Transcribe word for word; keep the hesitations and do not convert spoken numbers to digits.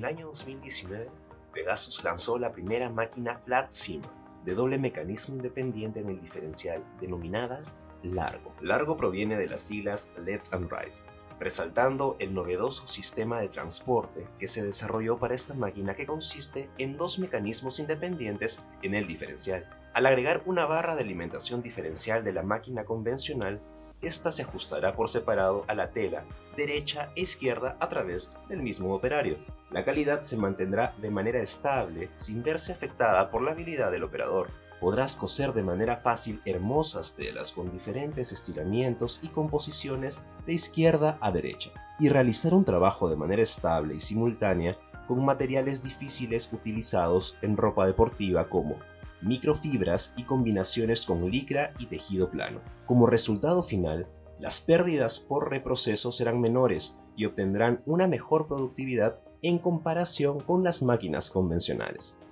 el año dos mil diecinueve, Pegasus lanzó la primera máquina Flat Sim de doble mecanismo independiente en el diferencial, denominada Largo. Largo proviene de las siglas Left and Right, resaltando el novedoso sistema de transporte que se desarrolló para esta máquina, que consiste en dos mecanismos independientes en el diferencial. Al agregar una barra de alimentación diferencial de la máquina convencional, esta se ajustará por separado a la tela derecha e izquierda a través del mismo operario. La calidad se mantendrá de manera estable sin verse afectada por la habilidad del operador. Podrás coser de manera fácil hermosas telas con diferentes estiramientos y composiciones de izquierda a derecha, y realizar un trabajo de manera estable y simultánea con materiales difíciles utilizados en ropa deportiva como microfibras y combinaciones con licra y tejido plano. Como resultado final, las pérdidas por reproceso serán menores y obtendrán una mejor productividad en comparación con las máquinas convencionales.